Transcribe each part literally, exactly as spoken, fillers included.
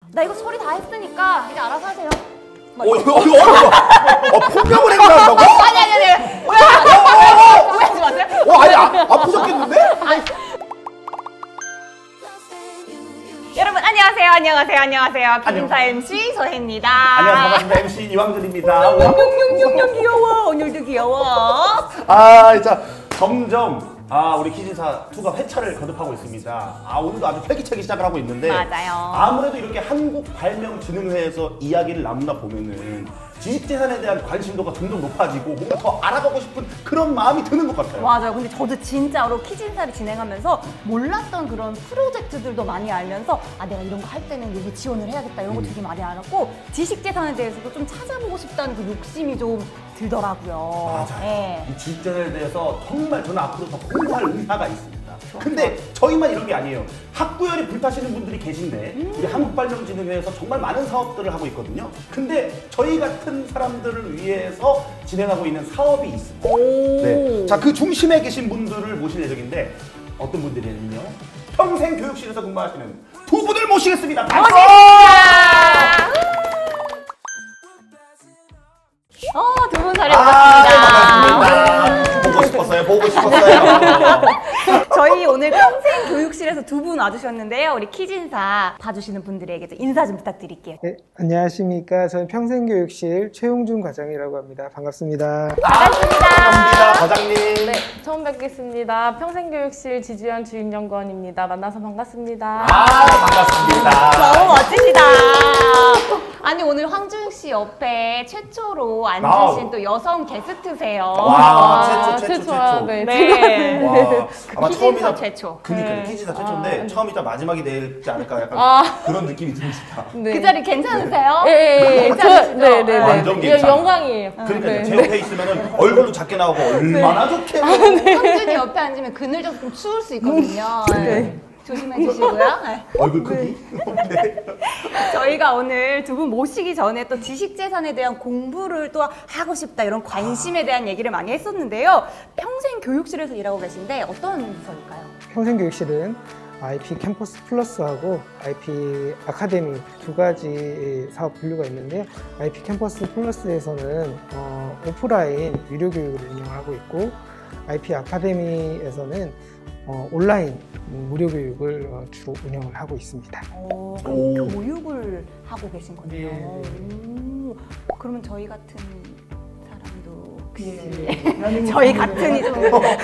나 이거 처리 다 했으니까 이제 알아서 하세요. 어, 어, 어, 어, 어, 폭력을 행사한다고? 아니 아니 아니. 오해하지 오해하지 마세요. 어, 아니 아, 아프셨겠는데? 아니. 여러분 안녕하세요 안녕하세요 안녕하세요 기진사 엠씨 서혜입니다. 안녕하세요 반갑습니다. 엠씨 이왕준입니다. 용용용용 귀여워. 오늘도 귀여워. 아 진짜 점점 아 우리 기진사 이가 회차를 거듭하고 있습니다. 아 오늘도 아주 활기차게 시작을 하고 있는데 맞아요. 아무래도 이렇게 한국발명진흥회에서 이야기를 나누다 보면은 지식재산에 대한 관심도가 점점 높아지고 뭔가 더 알아보고 싶은 그런 마음이 드는 것 같아요. 맞아요. 근데 저도 진짜로 키진사를 진행하면서 몰랐던 그런 프로젝트들도 많이 알면서 아 내가 이런 거 할 때는 여기 지원을 해야겠다 이런 거 되게 많이 알았고 지식재산에 대해서도 좀 찾아보고 싶다는 그 욕심이 좀 들더라고요. 맞아요. 네. 이 지식재산에 대해서 정말 저는 앞으로 더 공부할 의사가 있습니다. 좋아, 근데 저희만 이런 게 아니에요. 학구열이 불타시는 분들이 계신데 음. 우리 한국발명진흥회에서 정말 많은 사업들을 하고 있거든요. 근데 저희 같은 사람들을 위해서 진행하고 있는 사업이 있습니다. 네. 자, 그 중심에 계신 분들을 모실 예정인데 어떤 분들이냐면요. 평생교육실에서 근무하시는 두 분을 모시겠습니다. 박수! 어, 두 분 자리 아, 네, 오셨습니다. 반갑습니다. 보고 싶었어요. 보고 싶었어요. 저희 오늘 평생교육실에서 두 분 와주셨는데요. 우리 키진사 봐주시는 분들에게 인사 좀 부탁드릴게요. 네, 안녕하십니까. 저는 평생교육실 최용준 과장이라고 합니다. 반갑습니다. 반갑습니다. 반갑습니다, 과장님. 네, 처음 뵙겠습니다. 평생교육실 지주연 주임연구원입니다. 만나서 반갑습니다. 아, 반갑습니다. 너무 멋지시다. 아니 오늘 황준 씨 옆에 최초로 앉으신 와우. 또 여성 게스트세요. 와, 아, 최초, 최초, 최초야, 최초. 네. 네. 와, 아마 키진사 처음이자 최초. 그니까요. 네. 키진사 최초인데 아, 처음이자 마지막이 되지 않을까 약간 아. 그런 느낌이 듭니다. 네. 그 자리 괜찮으세요? 예, 예, 예. 괜찮으시죠? 저, 네, 네, 네. 완전 예, 괜찮아. 영광이에요. 그러니까 네. 제 옆에 있으면 얼굴도 작게 나오고 얼마나 좋게. 황준이 옆에 앉으면 그늘져서 좀 추울 수 있거든요. 네. 조심해 주시고요. 네. 얼굴 크기? 네. 저희가 오늘 두 분 모시기 전에 또 지식재산에 대한 공부를 또 하고 싶다 이런 관심에 대한 얘기를 많이 했었는데요. 평생교육실에서 일하고 계신데 어떤 부서일까요? 평생교육실은 아이피 캠퍼스 플러스하고 아이피 아카데미 두 가지 사업 분류가 있는데요. 아이피 캠퍼스 플러스에서는 어, 오프라인 유료 교육을 운영하고 있고 아이피 아카데미에서는 어, 온라인 무료 교육을 어, 주로 운영을 하고 있습니다. 오, 오. 그럼 교육을 하고 계신 거네요. 네. 오, 그러면 저희 같은 사람도 예. 저희 같은이 좀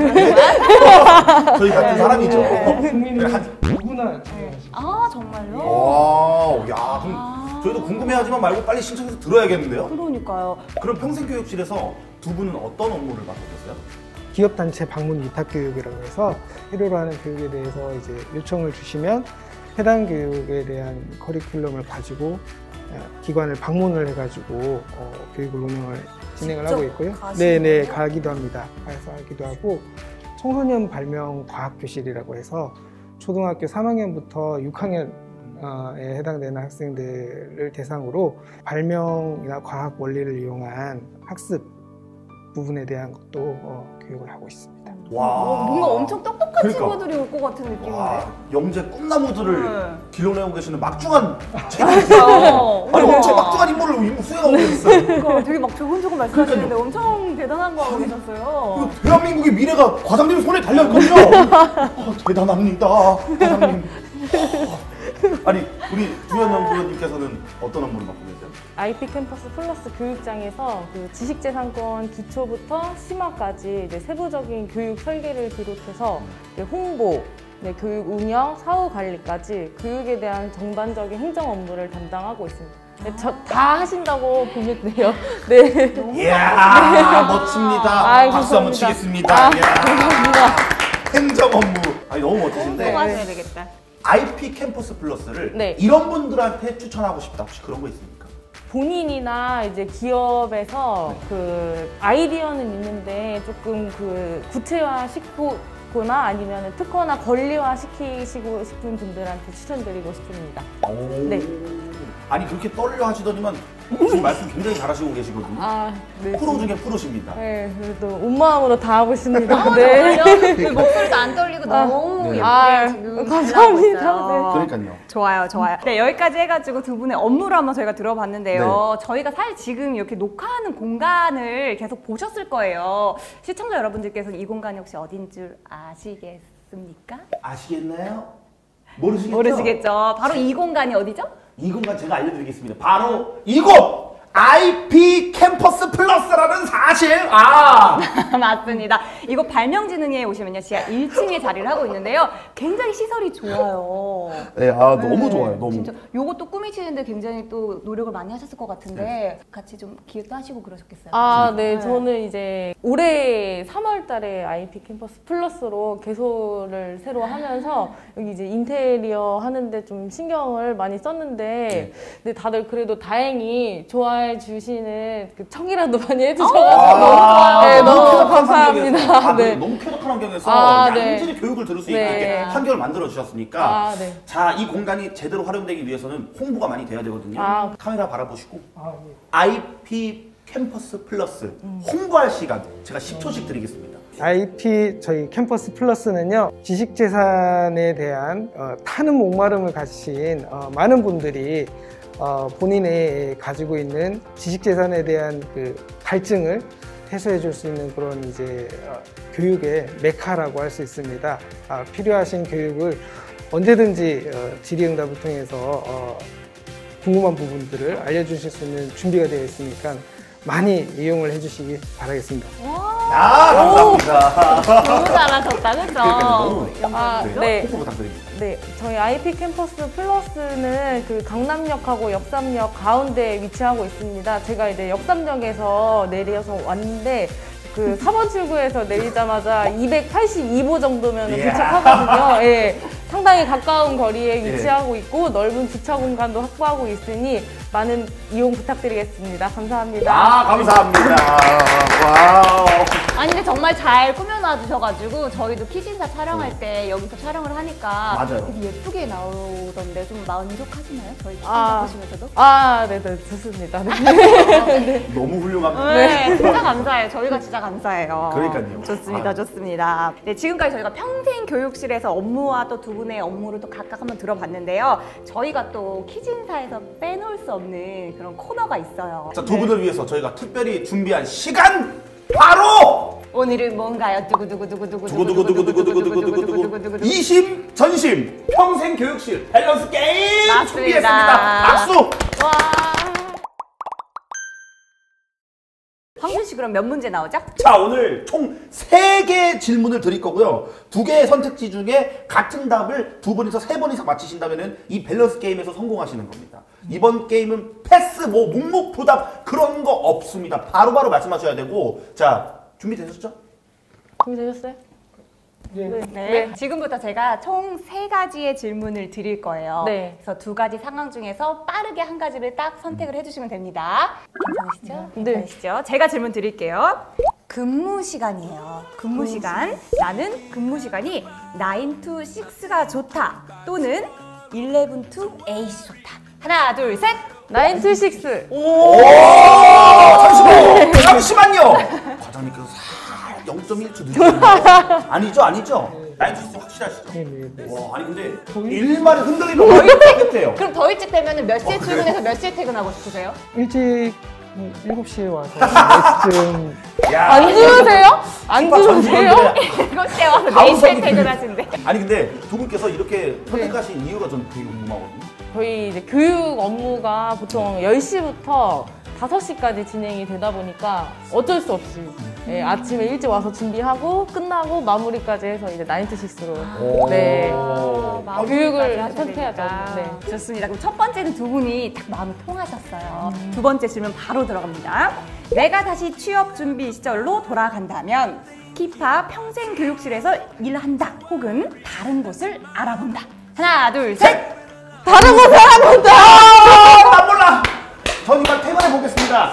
저희 같은 사람이죠. 국민은 누구나 아 정말요? 와, 야, 그럼 아. 저희도 궁금해하지만 말고 빨리 신청해서 들어야겠는데요? 그러니까요. 그럼 평생교육실에서 두 분은 어떤 업무를 맡고 계세요? 기업단체 방문 위탁교육이라고 해서 필요로 하는 교육에 대해서 이제 요청을 주시면 해당 교육에 대한 커리큘럼을 가지고 기관을 방문을 해가지고 어, 교육을 운영을 진행을 하고 있고요. 네네 가기도 합니다. 가서 하기도 하고 청소년 발명 과학교실이라고 해서 초등학교 삼 학년부터 육 학년에 해당되는 학생들을 대상으로 발명이나 과학 원리를 이용한 학습 부분에 대한 것도 어, 교육을 하고 있습니다. 와, 어, 뭔가 엄청 똑똑한 그러니까. 친구들이 올 것 같은 느낌인데. 와, 영재 꿈나무들을 네. 길러내고 계시는 막중한 재능이세요. 어, 아니, 우와. 엄청 막중한 임무를 수행하고 계셨어요. 그러니까 되게 막 조곤조곤 말씀하시는데 엄청 대단한 거 하고 계셨어요. 그 대한민국의 미래가 과장님 손에 달려있거든요. 아, 대단합니다, 과장님. 아, 아니, 우리 주연 연구원님께서는 어떤 업무를 맡고 계세요? 아이피 캠퍼스 플러스 교육장에서 그 지식재산권 기초부터 심화까지 이제 세부적인 교육 설계를 비롯해서 이제 홍보, 네, 교육 운영, 사후 관리까지 교육에 대한 전반적인 행정 업무를 담당하고 있습니다. 네, 저, 다 하신다고 보면 돼요. 네. 이야, 멋집니다. 아이, 박수 한번 감사합니다. 치겠습니다. 아, 이야. 감사합니다. 행정 업무. 아니, 너무 멋지신데. 공부하셔야 되겠다. 아이피 캠퍼스 플러스를 네. 이런 분들한테 추천하고 싶다. 혹시 그런 거 있습니까? 본인이나 이제 기업에서 그 아이디어는 있는데 조금 그 구체화 시키거나 아니면 특허나 권리화 시키시고 싶은 분들한테 추천드리고 싶습니다. 오. 네. 아니 그렇게 떨려 하시더니만 지금 말씀 굉장히 잘하시고 계시거든요. 아, 네. 프로 중에 프로십니다. 네, 그래도 온 마음으로 다 하고 있습니다. 아, 네. 정말요? 그 목소리도 안 떨리고 아, 너무 네. 예쁘게 아, 지금 감사합니다. 잘 나오고 있어요. 그러니까요. 좋아요, 좋아요. 네, 여기까지 해가지고 두 분의 업무를 한번 저희가 들어봤는데요. 네. 저희가 사실 지금 이렇게 녹화하는 공간을 계속 보셨을 거예요. 시청자 여러분들께서는 이 공간이 혹시 어딘 줄 아시겠습니까? 아시겠나요? 모르시겠죠? 모르시겠죠? 바로 이 공간이 어디죠? 이 공간 제가 알려드리겠습니다. 바로 이곳! 아이피 캠퍼스 플러스라는 사실! 아! 맞습니다. 이곳 발명지능에 오시면요. 지하 일 층에 자리를 하고 있는데요. 굉장히 시설이 좋아요. 네, 아, 너무 네, 좋아요. 너무. 진짜 요것도 꾸미시는데 굉장히 또 노력을 많이 하셨을 것 같은데 같이 좀 기획도 하시고 그러셨겠어요? 아, 네. 네. 저는 이제 올해 삼월 달에 아이피 캠퍼스 플러스로 개소를 새로 하면서 여기 이제 인테리어 하는데 좀 신경을 많이 썼는데 네. 근데 다들 그래도 다행히 좋아해 주시는 그 청이라도 많이 해주셔가지고 아, 네, 너무 너무 쾌적한 감사합니다. 환경에서, 아, 네. 너무 쾌적한 환경에서 아, 네. 양질의 교육을 들을 수 네. 있게 환경을 만들어 주셨으니까 아, 네. 자, 이 공간이 제대로 활용되기 위해서는 홍보가 많이 돼야 되거든요. 아. 카메라 바라보시고 아, 예. 아이피 캠퍼스 플러스 홍보할 시간 제가 십 초씩 드리겠습니다. 아이피 저희 캠퍼스 플러스는요, 지식재산에 대한 어, 타는 목마름을 가지신 어, 많은 분들이 어, 본인의 가지고 있는 지식재산에 대한 그 갈증을 해소해 줄 수 있는 그런 이제 어, 교육의 메카라고 할 수 있습니다. 아, 필요하신 교육을 언제든지 어, 질의응답을 통해서 어, 궁금한 부분들을 알려주실 수 있는 준비가 되어 있으니까 많이 이용을 해주시기 바라겠습니다. 아, 감사합니다. 너무 잘하셨다, 그죠? 너무 아, 네. 네. 홍보 부탁드립니다. 네, 저희 아이피 캠퍼스 플러스는 그 강남역하고 역삼역 가운데에 위치하고 있습니다. 제가 이제 역삼역에서 내려서 왔는데 그 삼 번 출구에서 내리자마자 이백팔십이 보 정도면 이야. 도착하거든요. 예, 상당히 가까운 거리에 예. 위치하고 있고 넓은 주차 공간도 확보하고 있으니 많은 이용 부탁드리겠습니다. 감사합니다. 아, 감사합니다. 와우. 아니 근데 정말 잘 꾸며놔 주셔가지고 저희도 키진사 촬영할 때 여기서 촬영을 하니까 맞아요. 되게 예쁘게 나오던데 좀 만족하시나요? 저희 키진사 아. 보시면서도? 아, 네, 네, 좋습니다. 네. 너무 훌륭합니다. 네, 진짜 감사해요. 저희가 진짜 감사해요. 그러니까요. 좋습니다, 아. 좋습니다. 네, 지금까지 저희가 평생 교육실에서 업무와 또 두 분의 업무를 또 각각 한번 들어봤는데요. 저희가 또 키진사에서 빼놓을 수 없는 그런 코너가 있어요. 자, 두 분을 위해서 저희가 특별히 준비한 시간 바로 오늘은 뭔가요? 두구두구두구두구 두구두구두구두구두구두구두구 이심 전심 평생 교육실 밸런스 게임 맞습니다. 준비했습니다. 박수. 와. 황준 씨 그럼 몇 문제 나오죠? 자, 오늘 총 세 개 질문을 드릴 거고요. 두 개의 선택지 중에 같은 답을 두 번에서 세 번 이상 맞히신다면 이 밸런스 게임에서 성공하시는 겁니다. 이번 게임은 패스, 뭐 묵묵부답 그런 거 없습니다. 바로바로 바로 말씀하셔야 되고. 자, 준비되셨죠? 준비되셨어요? 예. 네. 네. 지금부터 제가 총 세 가지의 질문을 드릴 거예요. 네. 그래서 두 가지 상황 중에서 빠르게 한 가지를 딱 선택을 해주시면 됩니다. 괜찮으시죠? 네. 괜찮으시죠? 제가 질문 드릴게요. 근무 시간이에요. 근무 시간. 나는 근무 시간이 나인 투 식스가 좋다. 또는 일레븐 투 에잇이 좋다. 하나, 둘, 셋. 나인 투 식스. 오! 잠시만요. 잠시만요. 과장님께서 살짝 영 점 일 초 늦으셨는데 아니죠, 아니죠? 나인 투 식스 확실하시죠? 네, 네, 네. 와, 아니 근데 일말에 흔들리면 어떻게 끝해요? 그럼 더 일찍 되면 몇 시에 어, 그래요? 출근해서 몇 시에 퇴근하고 싶으세요? 일찍 한 일곱 시에 와서 네 시쯤 야, 안 주무세요? 안 힙합 주무세요? 전문가들의 일곱 시에 와서 네 가운성이 시에 들리네. 퇴근하신대. 아니 근데 두 분께서 이렇게 선택하신 이유가 전 되게 궁금하거든요. 저희 이제 교육 업무가 보통 열 시부터 다섯 시까지 진행이 되다 보니까 어쩔 수 없이 예, 아침에 일찍 와서 준비하고 끝나고 마무리까지 해서 이제 나인 투 식스로 네. 아, 교육을 마무리까지 선택해야죠. 하셔야 되니까. 네. 좋습니다. 그럼 첫 번째는 두 분이 딱 마음이 통하셨어요. 두 번째 질문 바로 들어갑니다. 내가 다시 취업 준비 시절로 돌아간다면 키파 평생 교육실에서 일한다 혹은 다른 곳을 알아본다. 하나, 둘, 셋. 다른 곳 알아본다! 아, 난 몰라. 전 이만 퇴근해 보겠습니다.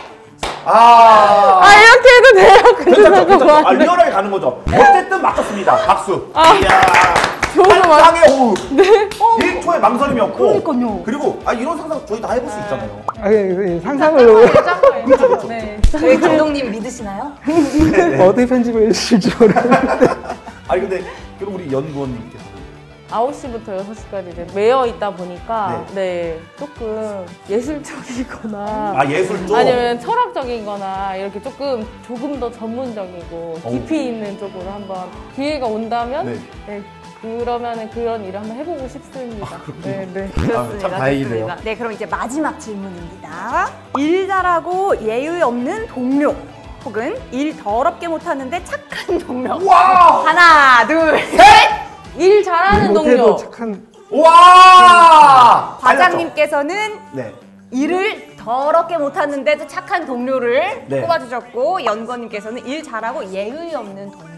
아, 아, 이렇게 해도 돼요? 근데 괜찮죠, 괜찮죠. 아, 잠깐만. 리얼하게 가는 거죠. 어쨌든 맞췄습니다. 박수. 아, 이야, 좋은 거 맞- 환상의 호흡. 네. 일 초 초에 망설임이 없고. 그러니까요. 그리고 아 이런 상상 저희 다 해볼 수 있잖아요. 아, 예, 예, 상상을 네. 저희 감독님 믿으시나요? 어떻게 편집을 해주실지 모르겠는데. 아니 근데 그럼 우리 연구원님께서 아홉 시부터 여섯 시까지 이제 매여 있다 보니까 네. 네, 조금 예술적이거나 아 예술 쪽. 아니면 철학적이거나 이렇게 조금 조금 더 전문적이고 어우. 깊이 있는 쪽으로 한번 기회가 온다면 네. 네, 그러면은 그런 일을 한번 해보고 싶습니다. 네, 네. 아, 참 다행이네요. 좋습니다. 네, 그럼 이제 마지막 질문입니다. 일 잘하고 예의 없는 동료 혹은 일 더럽게 못하는데 착한 동료. 와. 하나, 둘, 셋. 일 잘하는 못해도 동료. 착한. 와. 과장님께서는 네. 일을 더럽게 못하는데도 착한 동료를 네. 꼽아주셨고 연구원님께서는 일 잘하고 예의 없는 동료.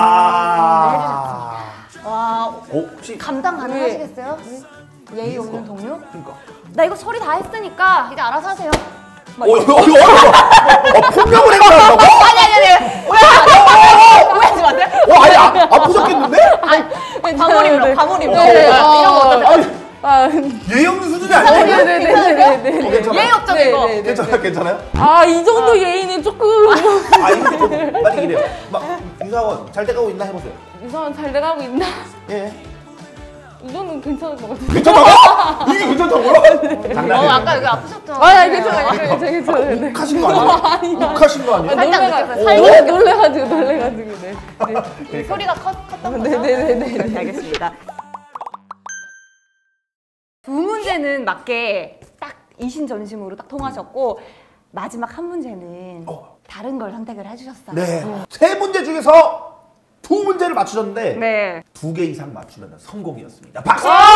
아. 와, 어, 혹시 감당 가능하시겠어요? 예의 없는 동료? 그러니까. 나 이거 처리 다 했으니까 이제 알아서 하세요. 어, 어, 어, 어, 어, 폭력을 행사한다고? 아니 아니 아니 오해하지 오해하지 마세요. 어, 아니 아, 아프셨겠는데? 아니 과몰입로 네. 과몰입로 네, 네. 이런 거 어떠세요? 아니, 아, 예의 없는 수준이 아니에요? 네네네네네. 어, 괜찮아요? 예의 없죠 네, 이거. 네, 네. 괜찮아요? 괜찮아요? 아, 이 정도 예의는 조금 아, 이거 좀 빨리 이래요. 막 이사원 잘 돼가고 있나 해보세요. 이상한 잘 돼가고 있나? 예. 이 정도는 괜찮을 것 같은데. 괜찮다고? 이게 괜찮다고요? 어 장난이에요. 아까 여기 아프셨죠? 아, 아니, 괜찮아요. 괜찮아요. 괜찮아요. 네. 욱하신 거 아니에요? 욱하신 거 아니에요? 살짝 놀래가- 느껴서 오, 살짝 놀래가지고, 놀래가지고, 네. 네. 네, 소리가 컸, 컸던 거죠? 네네네네. 네, 알겠습니다. 두 문제는 맞게 딱 이신전심으로 딱 통하셨고 마지막 한 문제는 어. 다른 걸 선택을 해주셨어요. 네. 세 문제 중에서 두 문제를 맞추셨는데 네. 두 개 이상 맞추면 성공이었습니다. 박수! 아!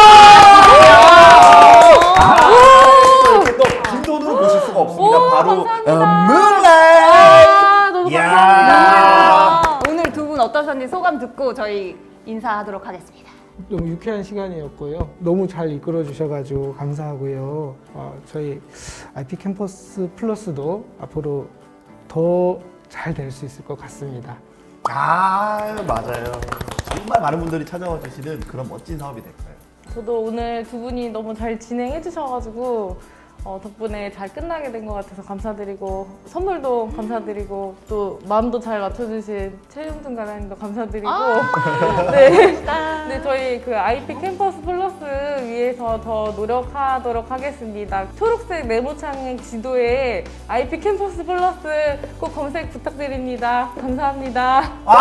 이렇게 또 빈손으로 보실 수가 없습니다. 오, 바로 감사합니다. 문라이! 아, 너무 이야. 감사합니다. 오늘 두 분 어떠셨는지 소감 듣고 저희 인사하도록 하겠습니다. 너무 유쾌한 시간이었고요. 너무 잘 이끌어 주셔가지고 감사하고요. 어, 저희 아이피 캠퍼스 플러스도 앞으로 더 잘 될 수 있을 것 같습니다. 아, 맞아요. 정말 많은 분들이 찾아와 주시는 그런 멋진 사업이 될 거예요. 저도 오늘 두 분이 너무 잘 진행해 주셔가지고 어, 덕분에 잘 끝나게 된 것 같아서 감사드리고 선물도 감사드리고 또 마음도 잘 맞춰주신 최용준 과장님도 감사드리고 네. 네, 저희 그 아이피 캠퍼스 플러스 위해서 더 노력하도록 하겠습니다. 초록색 네모창 지도에 아이피 캠퍼스 플러스 꼭 검색 부탁드립니다. 감사합니다. 아,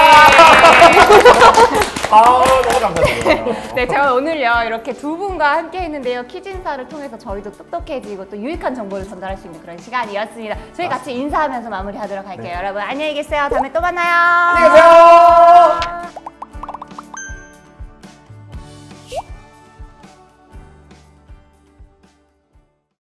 아 너무 감사드려요. 네, 제가 오늘요 이렇게 두 분과 함께 했는데요. 퀴즈인사를 통해서 저희도 똑똑해지고 또 유익한 정보를 전달할 수 있는 그런 시간이었습니다. 저희 같이 인사하면서 마무리하도록 할게요. 여러분 안녕히 계세요. 다음에 또 만나요. 안녕히 계세요.